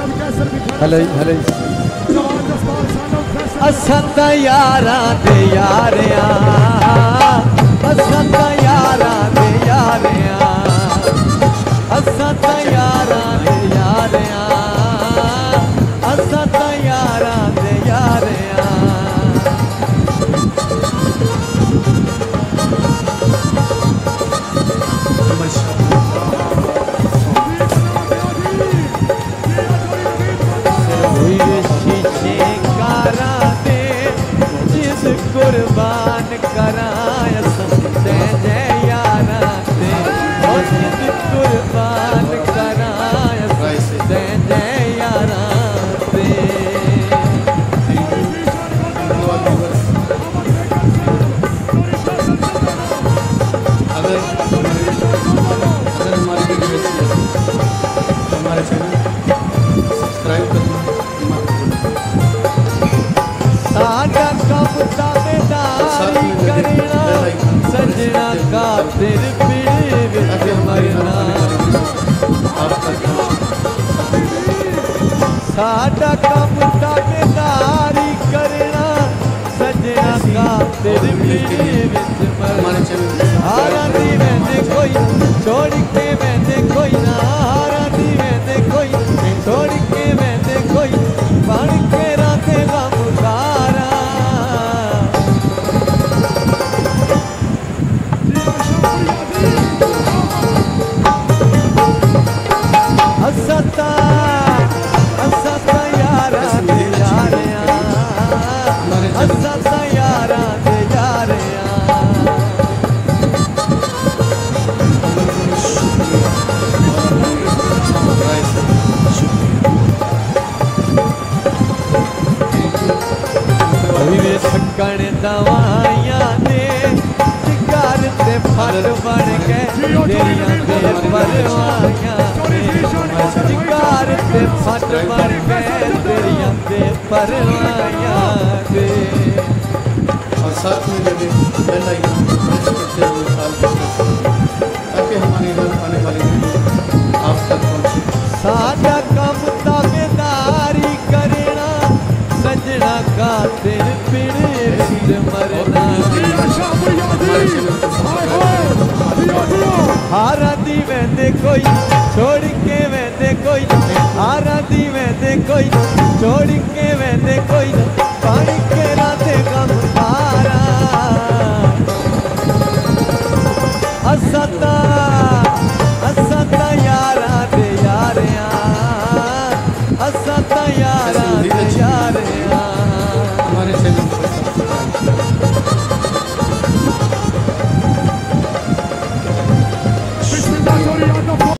Hello hello असत यारा दे यारिया असत यारा दे यारिया असत यारा दे यारिया असत यारा दे यारिया कुर्बान कराया समझे जय यारा दे कुर्बान कराया समझे जय यारा दे अगर हमारी वीडियो अच्छी लगे तो हमारे चैनल सब्सक्राइब करना साडा कम ताबेदारी करना सजना का दिल पीड़े विच मरना साडा कम ताबेदारी करना सजना का दिल पीड़े विच मरना हारा दी वैंदे कोई छोड़ के वैंदे कोई ना हारा दी वैंदे कोई छोड़ के वैंदे कोई बन के राते गम उतारा असता असता यारा दे यारिया असता यारा दे यारिया थकन दवाइयां दे शिकार ते फल बन गए तेरियां दे परवाइयां शिकार ते फल बन गए तेरियां दे परवाइयां दे और साथ में लगे बेल आइकन प्रेस करते हुए ताकि हमारी हर आने वाली वीडियो आप तक पहुंचे। साडा कम ताबेदारी करना सजना का दिल पीड़े विच मरना हारा दी वैंदे कोई छोड़ के वैंदे कोई हारा दी वैंदे कोई छोड़ के वैंदे कोई पानी के राते गम तारा असता असता यारा दे यारिया असता यारा दे यारिया हमारे चैनल को सब्सक्राइब